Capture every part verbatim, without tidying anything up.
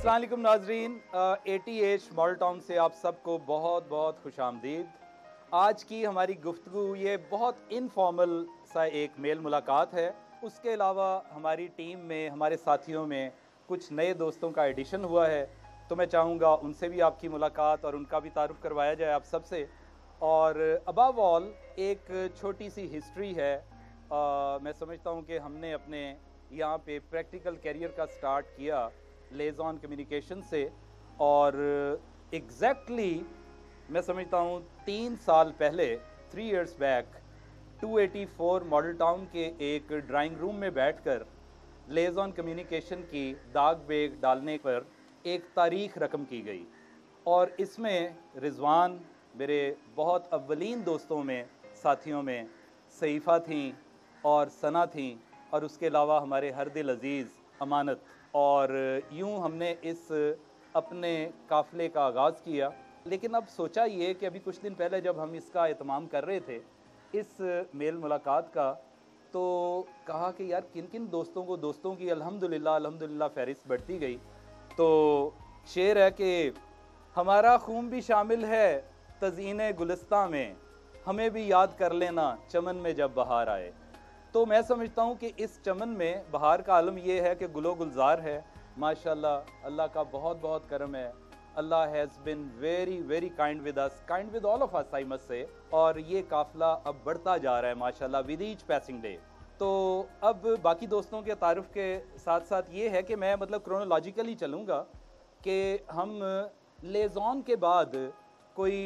अस्सलाम वालेकुम नाजरीन, A T H model town से आप सबको बहुत बहुत खुशामदीद। आज की हमारी गुफ्तगू ये बहुत इनफॉर्मल सा एक मेल मुलाकात है। उसके अलावा हमारी टीम में, हमारे साथियों में कुछ नए दोस्तों का एडिशन हुआ है, तो मैं चाहूँगा उनसे भी आपकी मुलाकात और उनका भी तारुफ़ करवाया जाए आप सबसे। और अबव ऑल एक छोटी सी हिस्ट्री है। आ, मैं समझता हूँ कि हमने अपने यहाँ पे प्रैक्टिकल करियर का स्टार्ट किया लेज़ॉन कम्युनिकेशन से, और एग्जैक्टली exactly, मैं समझता हूँ तीन साल पहले, three years back, two eighty four model town के एक ड्राइंग रूम में बैठकर लेज़ॉन कम्युनिकेशन की दाग बेग डालने पर एक तारीख रकम की गई। और इसमें रिजवान, मेरे बहुत अव्वलीन दोस्तों में, साथियों में सईफ़ा थी और सना थी, और उसके अलावा हमारे हर दिल अज़ीज़ अमानत। और यूं हमने इस अपने काफ़िले का आगाज़ किया। लेकिन अब सोचा ये कि अभी कुछ दिन पहले जब हम इसका एहतमाम कर रहे थे, इस मेल मुलाकात का, तो कहा कि यार किन किन दोस्तों को, दोस्तों की अल्हम्दुलिल्लाह अल्हम्दुलिल्लाह फ़हरिस्त बढ़ती गई। तो शेर है कि हमारा खून भी शामिल है तज़ीने गुलिस्तां में, हमें भी याद कर लेना चमन में जब बहार आए। तो मैं समझता हूँ कि इस चमन में बहार का आलम यह है कि गुलो गुलजार है माशाल्लाह। अल्लाह का बहुत बहुत करम है। Allah has been very very kind with us, kind with all of us I must say. और ये काफ़िला अब बढ़ता जा रहा है माशाल्लाह विद ईच पासिंग डे। तो अब बाकी दोस्तों के तारुफ के साथ साथ ये है कि मैं मतलब क्रोनोलॉजिकली चलूँगा कि हम लेज़ॉन के बाद कोई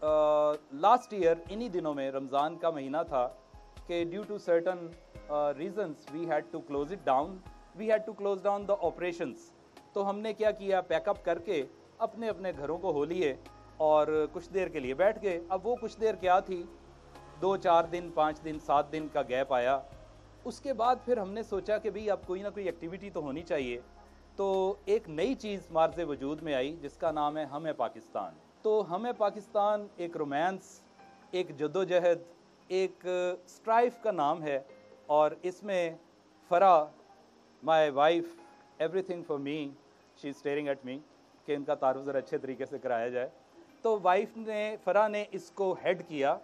लास्ट ईयर इन्हीं दिनों में, रमज़ान का महीना था, कि due to certain reasons we had to close it down, we had to close down the operations. तो हमने क्या किया, पैकअप करके अपने अपने घरों को हो लिए और कुछ देर के लिए बैठ गए। अब वो कुछ देर क्या थी, दो चार दिन, पाँच दिन, सात दिन का गैप आया। उसके बाद फिर हमने सोचा कि भाई अब कोई ना कोई एक्टिविटी तो होनी चाहिए। तो एक नई चीज़ मार्ज़ वजूद में आई जिसका नाम है हम है पाकिस्तान। तो हम है पाकिस्तान एक रोमांस, एक जद्दोजहद, एक स्ट्राइफ का नाम है। और इसमें Farah, my wife, everything for me, she is staring at me, कि इनका तारुफ ज़रा अच्छे तरीके से कराया जाए। तो वाइफ ने, फ़रा ने इसको हेड किया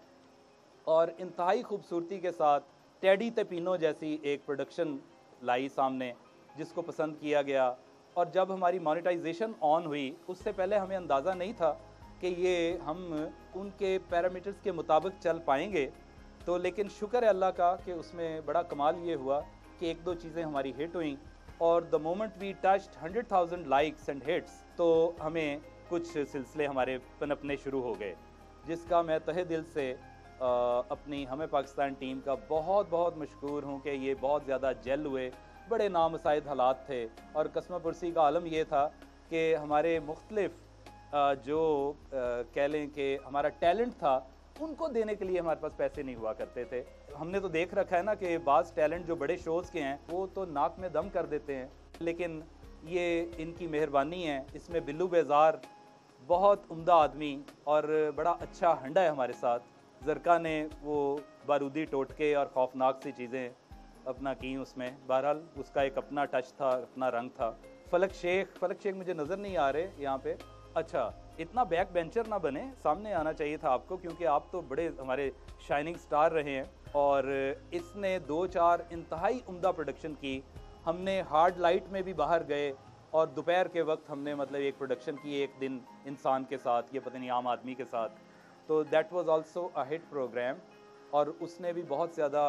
और इंतहाई खूबसूरती के साथ टेडी तेपिनो जैसी एक प्रोडक्शन लाई सामने, जिसको पसंद किया गया। और जब हमारी मोनेटाइजेशन ऑन हुई, उससे पहले हमें अंदाज़ा नहीं था कि ये हम उनके पैरामीटर्स के मुताबिक चल पाएंगे। तो लेकिन शुक्र है अल्लाह का कि उसमें बड़ा कमाल ये हुआ कि एक दो चीज़ें हमारी हिट हुई, और the moment we touched hundred thousand likes and hits, तो हमें कुछ सिलसिले हमारे पनपने शुरू हो गए, जिसका मैं तहे दिल से आ, अपनी हमें पाकिस्तान टीम का बहुत बहुत मशकूर हूँ कि ये बहुत ज़्यादा जेल हुए। बड़े नामसाइद हालात थे और कसम पुरसी का आलम ये था कि हमारे मुख्तलिफ जो कह लें कि हमारा टैलेंट था, उनको देने के लिए हमारे पास पैसे नहीं हुआ करते थे। हमने तो देख रखा है ना कि बाज़ टैलेंट जो बड़े शोज़ के हैं वो तो नाक में दम कर देते हैं, लेकिन ये इनकी मेहरबानी है। इसमें बिल्लू बेजार बहुत उम्दा आदमी और बड़ा अच्छा हंडा है हमारे साथ। ज़रका ने वो बारूदी टोटके और खौफनाक सी चीज़ें अपना की उसमें, बहरहाल उसका एक अपना टच था, अपना रंग था। फ़लक शेख, फ़लक शेख मुझे नज़र नहीं आ रहे यहाँ पे। अच्छा, इतना बैक बेंचर ना बने, सामने आना चाहिए था आपको, क्योंकि आप तो बड़े हमारे शाइनिंग स्टार रहे हैं। और इसने दो चार इंतहाई उम्दा प्रोडक्शन की। हमने हार्ड लाइट में भी बाहर गए, और दोपहर के वक्त हमने मतलब एक प्रोडक्शन की एक दिन इंसान के साथ, ये पता नहीं आम आदमी के साथ। तो that was also a hit programme, और उसने भी बहुत ज़्यादा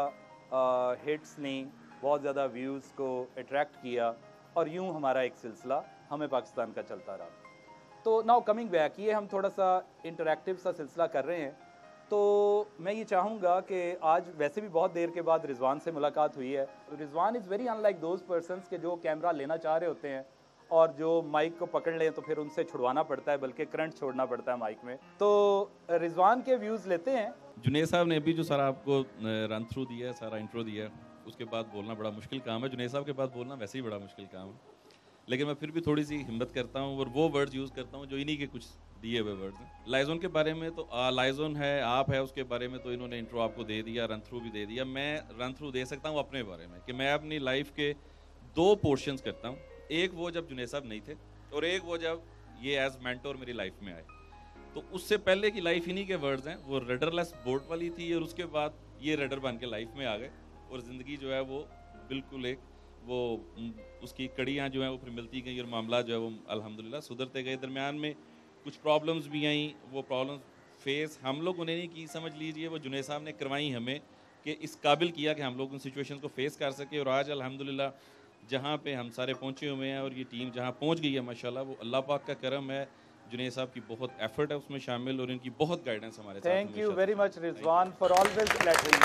हिट्स ली, बहुत ज़्यादा व्यूज़ को अट्रैक्ट किया, और यूँ हमारा एक सिलसिला हमें पाकिस्तान का चलता रहा। तो नाउ कमिंग बैक, ये हम थोड़ा सा इंटरैक्टिव सा सिलसिला कर रहे हैं। तो मैं ये चाहूँगा कि आज वैसे भी बहुत देर के बाद रिजवान से मुलाकात हुई है। Rizwan is very unlike those persons के जो कैमरा लेना चाह रहे होते हैं और जो माइक को पकड़ लें तो फिर उनसे छुड़वाना पड़ता है, बल्कि करंट छोड़ना पड़ता है माइक में। तो रिजवान के व्यूज़ लेते हैं। जुनेद साहब ने अभी जो सारा आपको रन थ्रू दिया है, सारा इंट्रो दिया है, उसके बाद बोलना बड़ा मुश्किल काम है। जुनेद साहब के बाद बोलना वैसे ही बड़ा मुश्किल काम है, लेकिन मैं फिर भी थोड़ी सी हिम्मत करता हूँ और वो वर्ड्स यूज़ करता हूँ जो इन्हीं के कुछ दिए हुए वर्ड्स हैं। लाइजोन के बारे में तो लाइजोन है, आप है, उसके बारे में तो इन्होंने इंट्रो आपको दे दिया, रन थ्रू भी दे दिया। मैं रन थ्रू दे सकता हूँ अपने बारे में कि मैं अपनी लाइफ के दो पोर्शंस करता हूँ। एक वो जब जुनेद साहब नहीं थे, और एक वो जब ये एज मेंटोर मेरी लाइफ में आए। तो उससे पहले की लाइफ इन्हीं के वर्ड्स हैं, वो रडरलेस बोट वाली थी और उसके बाद ये रडर बन के लाइफ में आ गए और ज़िंदगी जो है वो बिल्कुल एक वो उसकी कड़ियाँ जो हैं वो फिर मिलती गई और मामला जो है वो अल्हम्दुलिल्लाह सुधरते गए। दरमियान में कुछ प्रॉब्लम्स भी आई, वो प्रॉब्लम्स फेस हम लोगों ने नहीं की, समझ लीजिए वो जुनैद साहब ने करवाई हमें कि इस काबिल किया कि हम लोग उन सिचुएशंस को फेस कर सके। और आज अल्हम्दुलिल्लाह जहाँ पे हम सारे पहुँचे हुए हैं और ये टीम जहाँ पहुँच गई है माशाल्लाह, वो अल्लाह पाक का करम है, जुनैद साहब की बहुत एफर्ट है उसमें शामिल और इनकी बहुत गाइडेंस हमारे साथ। Thank you very much Rizwan for always flattering.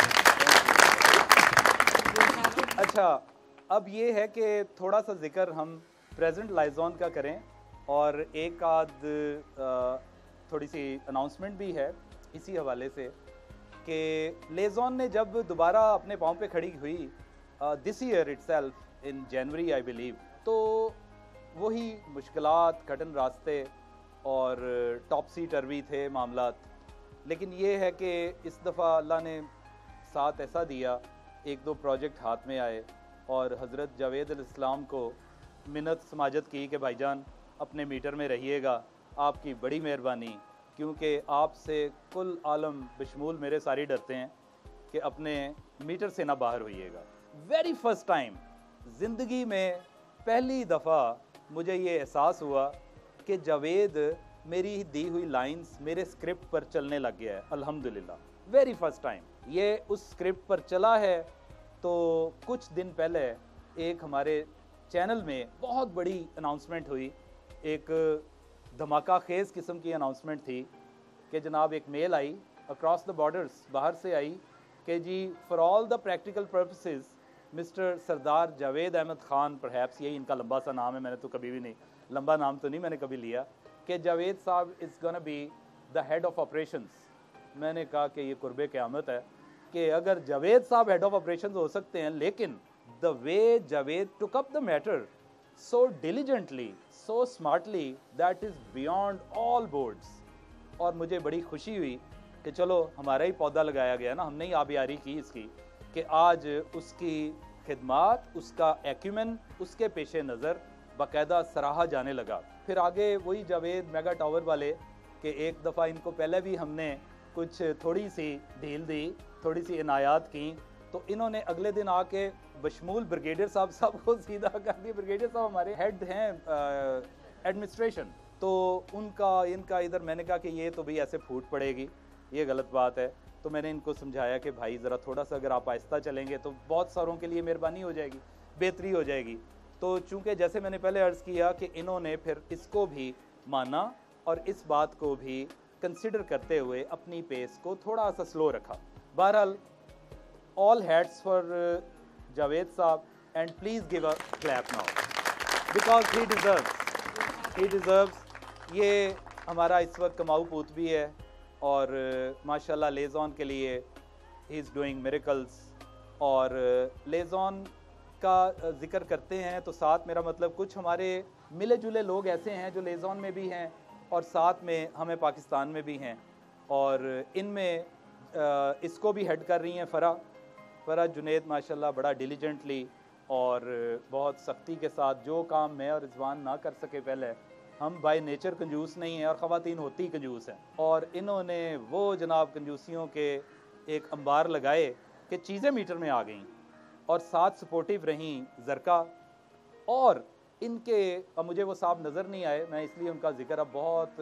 अच्छा, अब ये है कि थोड़ा सा जिक्र हम प्रेजेंट लाइजॉन का करें और एक आध थोड़ी सी अनाउंसमेंट भी है इसी हवाले से कि लेजॉन ने जब दोबारा अपने पाँव पे खड़ी हुई this year itself in January I believe, तो वही मुश्किलात, कठिन रास्ते और टॉपसी टर्वी थे मामलात, लेकिन ये है कि इस दफ़ा अल्लाह ने साथ ऐसा दिया, एक दो प्रोजेक्ट हाथ में आए और हज़रत जावेद अलैहिस्सलाम को मिन्नत समाजत की कि भाईजान अपने मीटर में रहिएगा, आपकी बड़ी मेहरबानी, क्योंकि आपसे कुल आलम बशमूल मेरे सारे डरते हैं कि अपने मीटर से ना बाहर होइएगा। वेरी फर्स्ट टाइम ज़िंदगी में पहली दफ़ा मुझे ये एहसास हुआ कि जावेद मेरी दी हुई लाइंस मेरे स्क्रिप्ट पर चलने लग गया है अल्हम्दुलिल्लाह। वेरी फर्स्ट टाइम ये उस स्क्रिप्ट पर चला है। तो कुछ दिन पहले एक हमारे चैनल में बहुत बड़ी अनाउंसमेंट हुई, एक धमाका खेज़ किस्म की अनाउंसमेंट थी कि जनाब एक मेल आई अक्रॉस द बॉर्डर्स, बाहर से आई कि जी for all the practical purposes mister Sardar Javed Ahmed Khan, perhaps यही इनका लंबा सा नाम है, मैंने तो कभी भी नहीं लंबा नाम तो नहीं मैंने कभी लिया, कि Javed sahab is gonna be the head of operations. मैंने कहा कि ये कुर्बे क़यामत है कि अगर जावेद साहब हेड ऑफ ऑपरेशंस हो सकते हैं, लेकिन the way Javed took up the matter so diligently, so smartly, that is beyond all boards. और मुझे बड़ी खुशी हुई कि चलो हमारा ही पौधा लगाया गया ना, हमने ही आबियारी की इसकी, कि आज उसकी खिदमात, उसका एक्यूमेन, उसके पेश नज़र बाकायदा सराहा जाने लगा। फिर आगे वही जावेद मेगा टावर वाले कि एक दफ़ा इनको पहले भी हमने कुछ थोड़ी सी ढील दी, थोड़ी सी इनायात की, तो इन्होंने अगले दिन आके बशमूल ब्रिगेडियर साहब साहब को सीधा कर दिया। ब्रिगेडियर साहब हमारे हेड हैं एडमिनिस्ट्रेशन, तो उनका इनका इधर मैंने कहा कि ये तो भाई ऐसे फूट पड़ेगी, ये गलत बात है। तो मैंने इनको समझाया कि भाई ज़रा थोड़ा सा अगर आप आहिस्ता चलेंगे तो बहुत सारों के लिए मेहरबानी हो जाएगी, बेहतरी हो जाएगी। तो चूँकि जैसे मैंने पहले अर्ज़ किया कि इन्होंने फिर इसको भी माना और इस बात को भी कंसिडर करते हुए अपनी पेस को थोड़ा सा स्लो रखा। बहरहाल all hats for Javed sahab and please give a clap now because he deserves he deserves ये हमारा इस वक्त कमाऊ पूत भी है और माशाल्लाह लेज़ॉन के लिए ही इज़ डूइंग मिरेकल्स। और लेज़ॉन का जिक्र करते हैं तो साथ मेरा मतलब कुछ हमारे मिले जुले लोग ऐसे हैं जो लेज़ॉन में भी हैं और साथ में हमें पाकिस्तान में भी हैं, और इनमें इसको भी हेड कर रही हैं फ़रा फ़रा जुनैद माशाल्लाह बड़ा डिलीजेंटली और बहुत सख्ती के साथ जो काम मैं और रिजवान ना कर सके पहले, हम बाय नेचर कंजूस नहीं हैं और ख़वातीन होती कंजूस हैं, और इन्होंने वो जनाब कंजूसियों के एक अंबार लगाए कि चीज़ें मीटर में आ गईं और साथ सपोर्टिव रहीं ज़रका। और इनके अब मुझे वो साहब नज़र नहीं आए, मैं इसलिए उनका जिक्र अब बहुत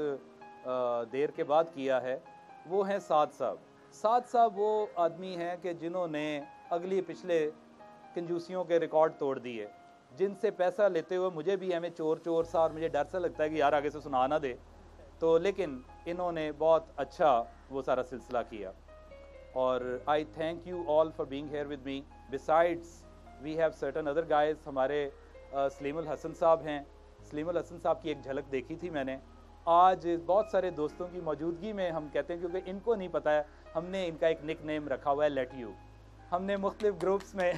देर के बाद किया है, वो हैं साद साहब। साद साहब वो आदमी हैं कि जिन्होंने अगली पिछले कंजूसियों के रिकॉर्ड तोड़ दिए, जिनसे पैसा लेते हुए मुझे भी हमें चोर चोर सा और मुझे डर सा लगता है कि यार आगे से सुना ना दे, तो लेकिन इन्होंने बहुत अच्छा वो सारा सिलसिला किया। और I thank you all for being here with me. Besides we have certain other guys, हमारे सलीमुल हसन साहब हैं, सलीमुल हसन साहब की एक झलक देखी थी मैंने आज बहुत सारे दोस्तों की मौजूदगी में। हम कहते हैं क्योंकि इनको नहीं पता है, हमने इनका एक निक नेम रखा हुआ है लेट यू। हमने मुख्तलिफ ग्रुप्स में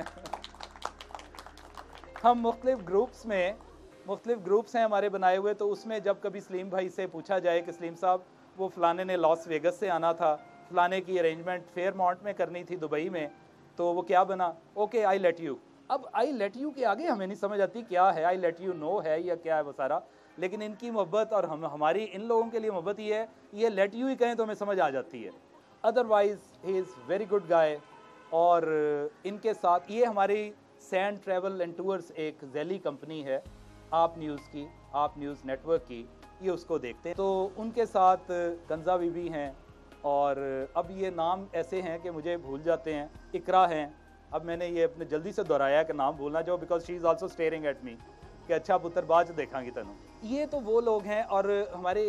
हम मुख्तलिफ ग्रुप्स में मुख्तलिफ ग्रुप्स हैं हमारे बनाए हुए, तो उसमें जब कभी सलीम भाई से पूछा जाए कि सलीम साहब वो फ़लाने ने लॉस वेगस से आना था, फ़लाने की अरेंजमेंट फेयर माउंट में करनी थी दुबई में, तो वो क्या बना, ओके आई लेट यू। अब आई लेट यू के आगे हमें नहीं समझ आती क्या है, आई लेट यू नो है या क्या है वो सारा, लेकिन इनकी मोहब्बत और हम हमारी इन लोगों के लिए मोहब्बत ये है, ये लेट यू ही कहें तो हमें समझ आ जाती है। Otherwise he is very good guy. और इनके साथ ये हमारी सैंड ट्रैवल एंड टूर्स एक जैली कंपनी है, आप न्यूज़ की, आप न्यूज़ नेटवर्क की, ये उसको देखते हैं। तो उनके साथ कंजा बीबी हैं, और अब ये नाम ऐसे हैं कि मुझे भूल जाते हैं। इकरा हैं, अब मैंने ये अपने जल्दी से दोहराया कि नाम भूलना जाओ, because she is also staring at me कि अच्छा पुत्र बाद देखांगी तनु। ये तो वो लोग हैं, और हमारे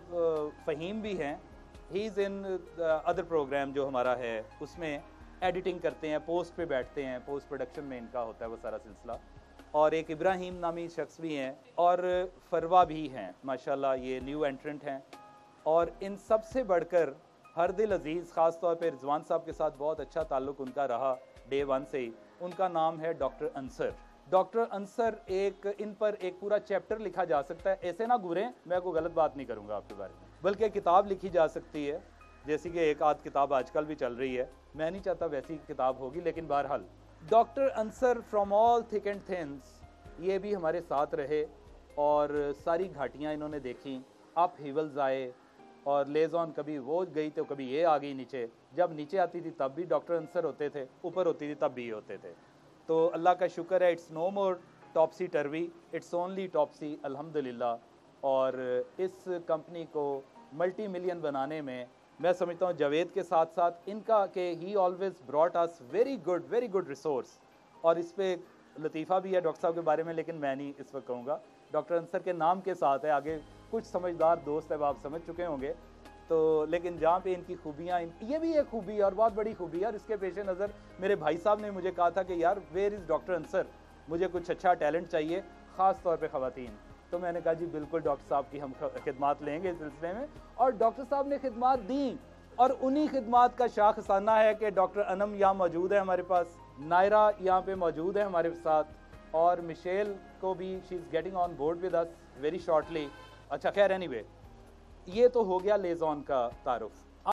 एक फ़हीम भी हैं, he is in other programme जो हमारा है उसमें एडिटिंग करते हैं, पोस्ट पे बैठते हैं, पोस्ट प्रोडक्शन में इनका होता है वो सारा सिलसिला। और एक इब्राहिम नामी शख्स भी हैं, और फरवा भी हैं माशाल्लाह, ये न्यू एंट्रेंट हैं। और इन सब से बढ़कर हर दिल अजीज़, ख़ास तौर पे रिजवान साहब के साथ बहुत अच्छा ताल्लुक़ उनका रहा डे वन से ही, उनका नाम है डॉक्टर अंसर। डॉक्टर अंसर, एक इन पर एक पूरा चैप्टर लिखा जा सकता है, ऐसे ना घूरें, मैं कोई गलत बात नहीं करूँगा आपके बारे में, बल्कि किताब लिखी जा सकती है, जैसी कि एक आध किताब आजकल भी चल रही है। मैं नहीं चाहता वैसी किताब होगी, लेकिन बहरहाल doctor Ansar from all thick and thins, ये भी हमारे साथ रहे और सारी घाटियाँ इन्होंने देखी। अप हिवल्स आए, और लेज़ॉन कभी वो गई तो कभी ये आ गई नीचे, जब नीचे आती थी तब भी डॉक्टर अंसर होते थे, ऊपर होती थी तब भी ये होते थे। तो अल्लाह का शुक्र है, it's no more topsy turvy, it's only topsy अल्हम्दुलिल्लाह। और इस कंपनी को मल्टी मिलियन बनाने में मैं समझता हूँ जावेद के साथ साथ इनका, कि he always brought us very good very good resource. और इस पर लतीफ़ा भी है डॉक्टर साहब के बारे में, लेकिन मैं नहीं इस वक्त कहूँगा, डॉक्टर अंसर के नाम के साथ है, आगे कुछ समझदार दोस्त है आप समझ चुके होंगे। तो लेकिन जहाँ पे इनकी खूबियाँ, ये भी एक खूबी है और बहुत बड़ी खूबी है। और इसके पेश नज़र मेरे भाई साहब ने मुझे कहा था कि यार वेयर इज़ डॉक्टर अंसर, मुझे कुछ अच्छा टैलेंट चाहिए, ख़ास तौर पे ख़वातीन। तो मैंने कहा जी बिल्कुल डॉक्टर साहब की हम खिदमात लेंगे इस सिलसिले में, और डॉक्टर साहब ने खिदमात दी। और उन्हीं खिदमात का शाखसाना है कि डॉक्टर अनम यहाँ मौजूद है हमारे पास, नायरा यहाँ पे मौजूद है हमारे साथ, और मिशेल को भी, she is getting on board with us very shortly. अच्छा खैर एनीवे, ये तो हो गया लेज़ॉन का तारुफ।